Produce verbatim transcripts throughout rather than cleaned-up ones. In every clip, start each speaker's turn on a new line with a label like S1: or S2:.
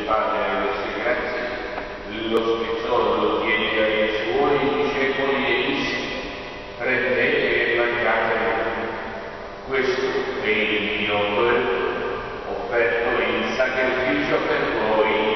S1: Padre a queste grazie, lo spezzò, lo diede ai suoi discepoli e disse: prendete e mangiate, questo è il mio corpo offerto in sacrificio per voi.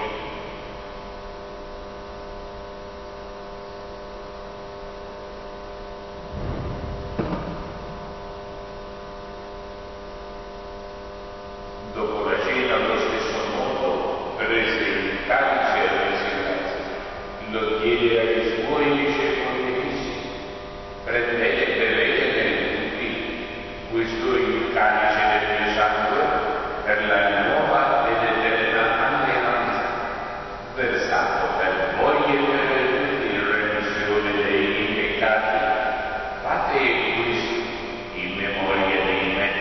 S1: Dopo la cena, allo stesso modo, prese il calice e rese grazie, lo diede ai suoi discepoli e disse: prendete e bevetene tutti, questo è il calice del mio sangue per la nuova ed eterna alleanza, versato per voi e per tutti in remissione dei peccati. Fate questo in memoria di me.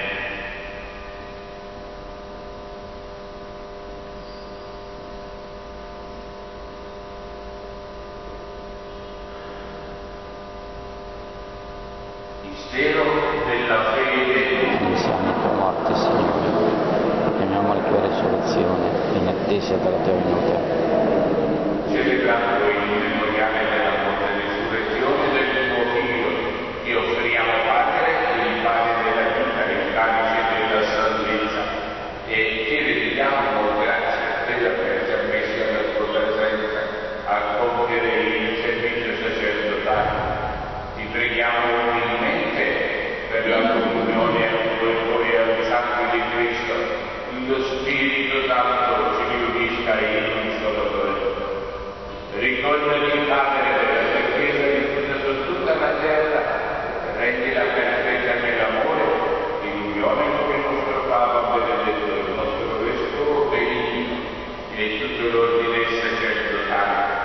S1: Mistero della fede.
S2: Pensiamo alla tua morte, Signore, temiamo la tua resurrezione, in attesa della tua venuta.
S1: Celebrando il memoriale della morte e risurrezione del tuo Figlio, ti offriamo, Padre, il pane della vita e il calice della salvezza, e ti rendiamo grazie per averci ammessi alla tua presenza a compiere il servizio sacerdotale. Ti preghiamo umilmente per la comunione al corpo e al sangue di Cristo, lo Spirito Santo ci riunisca in un solo corpo. Ricordati, Padre, della tua Chiesa diffusa su tutta la terra, rendila perfetta nell'amore, in unione con il nostro Papa Benedetto, il nostro Vescovo Benigno e tutto l'ordine sacerdotale.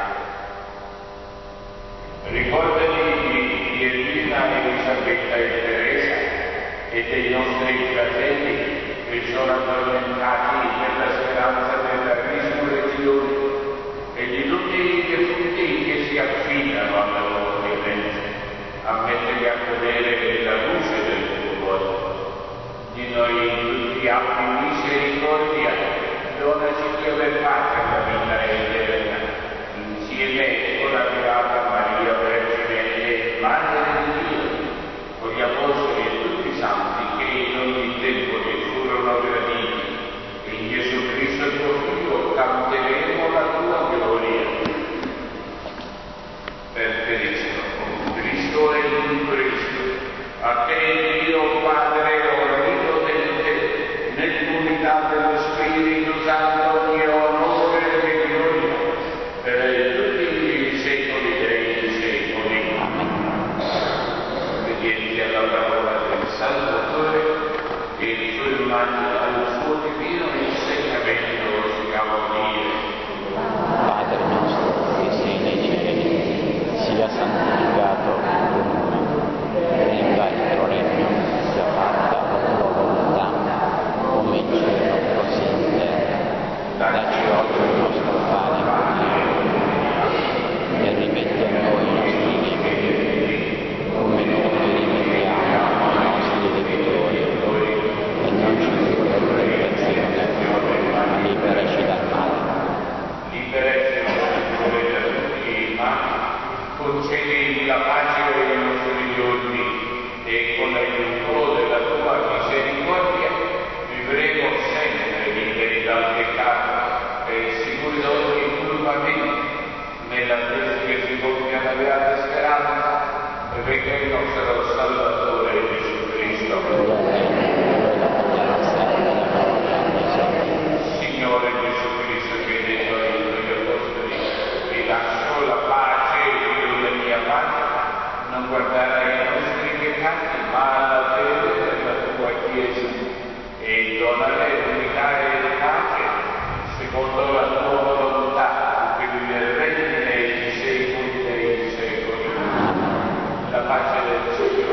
S1: Ricordati di Elvina, Elisabetta e Teresa e dei nostri fratelli che sono addormentati nella speranza della risurrezione e di tutti i defunti che si affidano alla tua clemenza. Ammettili a godere della luce del tuo volto. Di noi tutti abbi misericordia, donaci di aver pace alla vita eterna, insieme con la Beata Maria Vergine e Madre di Dio, con gli Apostoli e tutti i santi che in ogni tempo ti furono graditi, e in Gesù Cristo tuo Figlio canteremo la tua gloria. Per Cristo, con Cristo e in Cristo, a te Dio Padre onnipotente, nell'unità dello Spirito Santo, ogni onore e gloria, per tutti i secoli dei secoli. Obbedienti alla parola del Salvatore e il suo immagine al suo divino insegnamento osiamo dire:
S2: Padre nostro che sei nei cieli, sia santificato il tuo nome, venga il tuo regno, sia fatta la tua volontà, come in cielo così in terra. Dacci oggi il nostro pane quotidiano e rimetti a noi i nostri debiti, come noi rimettiamo ai nostri debitori, e non ci indurre in tentazione, ma liberaci dal male.
S1: Liberaci da tutti i mali, concedi la pace ai nostri giorni e con l'aiuto della tua misericordia vivremo sempre liberi dal peccato e sicuri da ogni turbamento, nella fede che si compia la beata speranza, e venga il nostro Salvatore Gesù Cristo. Signore Gesù Cristo, che hai detto ai tuoi apostoli: vi lascio la pace, io la mia pace, non guardare ai nostri peccati, ma alla fede della tua Chiesa, e donare l'unità e pace secondo la tua volontà, che vive e regni nei secoli dei secoli. La pace del Signore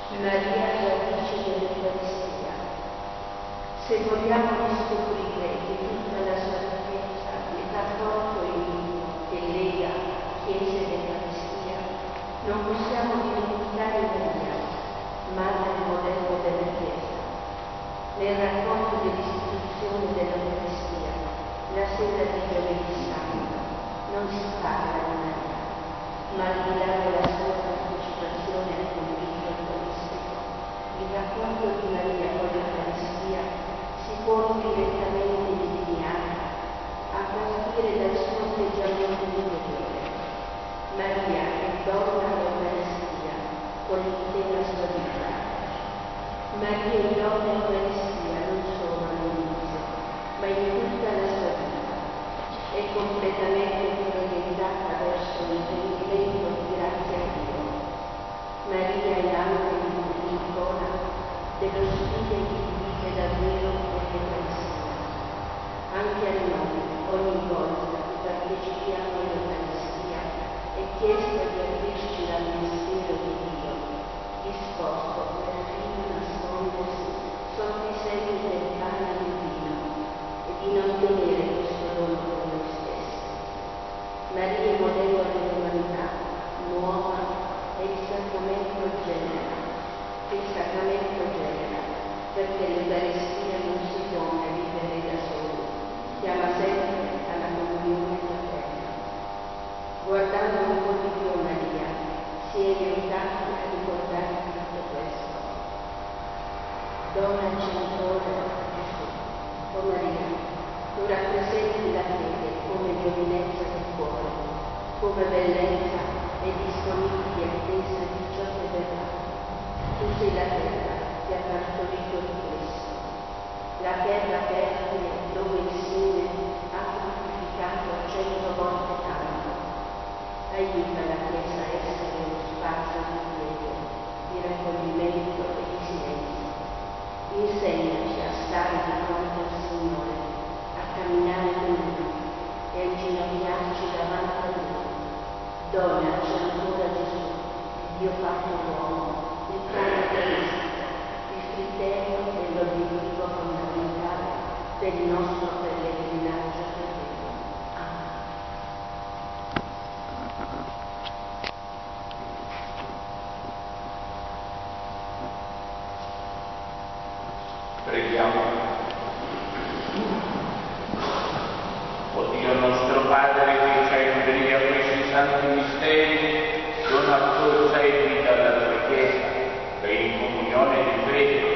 S3: Maria radice dell'Eucaristia. Se vogliamo riscoprire che tutta la sua ricchezza e rapporto intimo che lega Chiesa ed Eucaristia, non possiamo dimenticare Maria, madre e modello della Chiesa. Nel racconto dell'istituzione dell'Eucaristia, la sera di Giovedì Santo, non si parla di Maria, ma al di là della sua partecipazione al convito eucaristico, il rapporto di Maria con l'Eucaristia si pone direttamente delineato a partire dal suo atteggiamento interiore. Maria è donna all'Eucaristia con l'intera sua vita. Maria è donna all'Eucaristia non solo all'inizio, ma in tutta la sua vita. È completamente proiettata verso l'intendimento di grazia a Dio. Maria è anche l'icona dello spirito che vive davvero nell'Eucaristia. Anche a noi, ogni volta che partecipiamo all'Eucaristia, è chiesto di aprirci al mistero di Dio, disposto perfino a nascondersi sotto i segni del pane divino e di non tenere questo dono per noi stessi. Maria è modello dell'umanità, nuova, e il sacramento genera, il sacramento genera, perché l'Eucaristia non si pone a vivere da soli, chiama sempre alla comunione fraterna. Guardando un po' di più Maria, si è aiutati a ricordare tutto questo. Donna Centore Gesù, o Maria, tu rappresenti la fede come giovinezza del cuore, come bellezza e disponibile attesa di ciò che verrà. Tu sei la terra che ha partorito di Cristo, la terra fertile dove il seme ha fruttificato cento volte tanto. Aiuta la Chiesa a essere uno spazio di quiete, di raccoglimento e di silenzio. Insegnaci a stare di fronte al Signore, a camminare con Lui e a inginocchiarci davanti a Lui. Donaci ancora Gesù, Dio fatto uomo, il pane cristico, il criterio e l'obiettivo fondamentale per il nostro pellegrinaggio terreno. Amen.
S1: Preghiamo. O Dio nostro Padre che ci nutri a questi santi misteri, dona forza e vita alla tua Chiesa, che in comunione di fede